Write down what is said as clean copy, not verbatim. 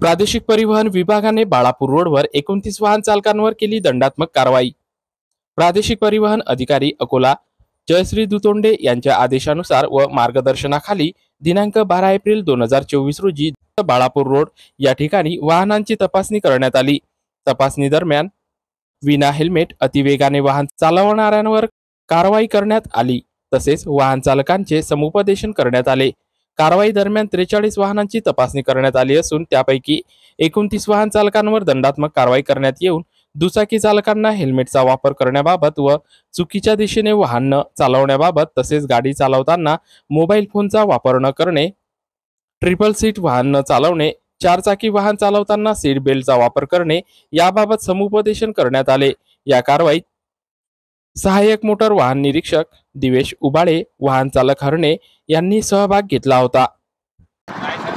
प्रादेशिक परिवहन विभागाने बाळापूर रोडवर 29 वाहन चालकांवर केली दंडात्मक कारवाई। प्रादेशिक परिवहन अधिकारी अकोला जयश्री दुतोंडे यांच्या आदेशानुसार व मार्गदर्शनाखाली दिनांक 12 एप्रिल 2024 रोजी बाळापूर रोड या ठिकाणी वाहनांची तपासणी करण्यात आली। तपासणी दरम्यान विना हेल्मेट अतिवेगाने वाहन चालवणाऱ्यांवर कारवाई करण्यात आली, तसेच वाहन चालकांचे समुपदेशन करण्यात आले। कारवाई दरम्यान 43 वाहनांची तपासणी करण्यात आली असून त्यापैकी 29 वाहन चालकांवर दंडात्मक कारवाई करण्यात येऊन दुचाकी चालकांना हेल्मेटचा वापर करण्याबाबत व चुकीच्या दिशेने वाहन न चालवण्याबाबत तसेच गाडी चालवताना मोबाईल फोनचा वापर न करणे, ट्रिपल सीट वाहन न चालवणे, चारचाकी वाहन चालवताना सीट बेल्टचा वापर करणे याबाबत समुपदेशन करण्यात आले। या कारवाईत सहाय्यक मोटर वाहन निरीक्षक दिवेश उबाळे, वाहन चालक हरणे यांनी सहभाग घेतला होता।